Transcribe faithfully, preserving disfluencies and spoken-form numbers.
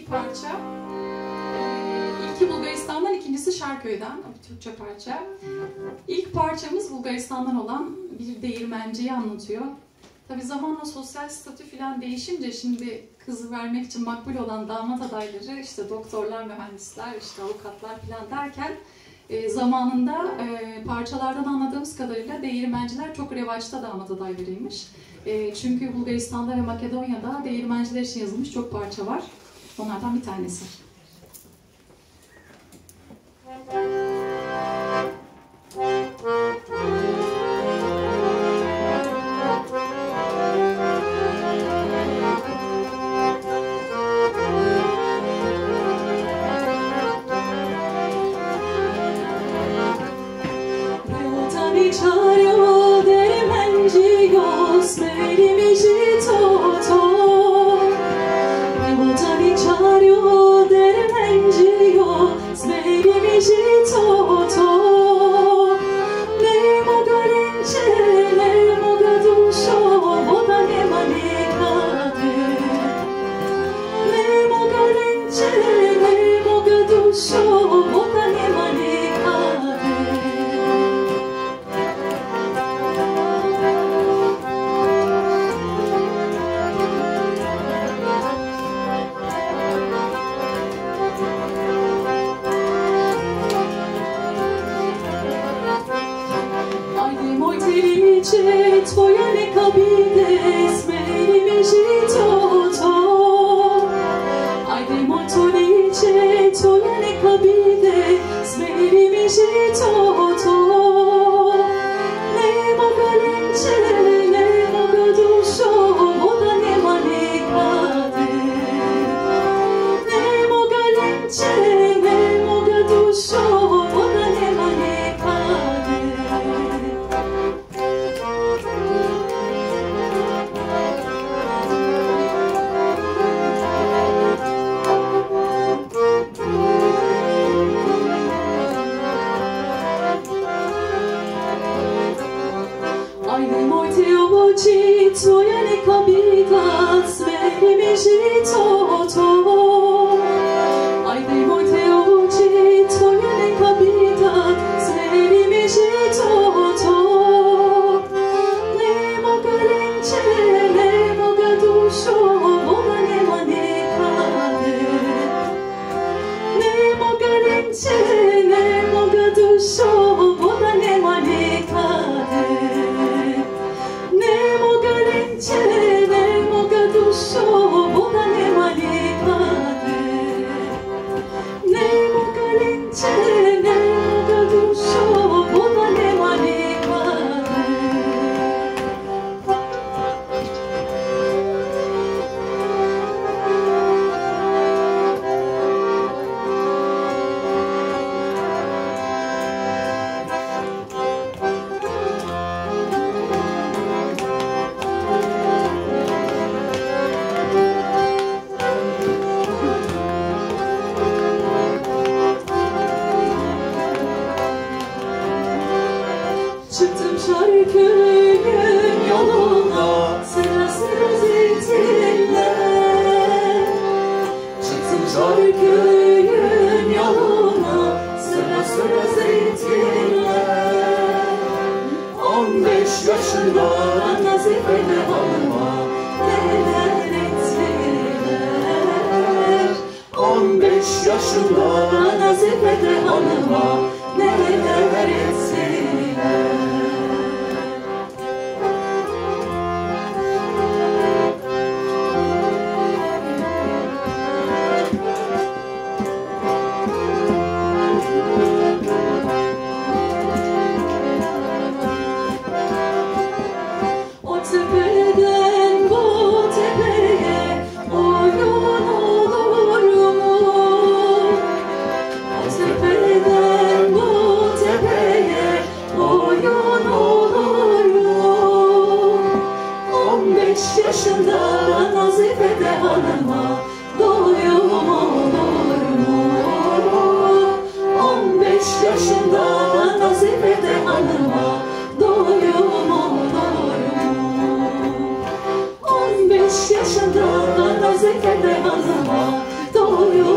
iki parça. Ee, ilki Bulgaristan'dan, ikincisi Şarköy'den, Türkçe parça. İlk parçamız Bulgaristan'dan olan bir değirmenciyi anlatıyor. Tabii zamanla sosyal statü falan değişince şimdi kızı vermek için makbul olan damat adayları, işte doktorlar, mühendisler, işte avukatlar falan derken e, zamanında e, parçalardan anladığımız kadarıyla değirmenciler çok revaçta damat adaylarıymış. E, çünkü Bulgaristan'da ve Makedonya'da değirmenciler için yazılmış çok parça var. Onlardan bir tanesi. yaşında Nazifede hanıma doyum Oy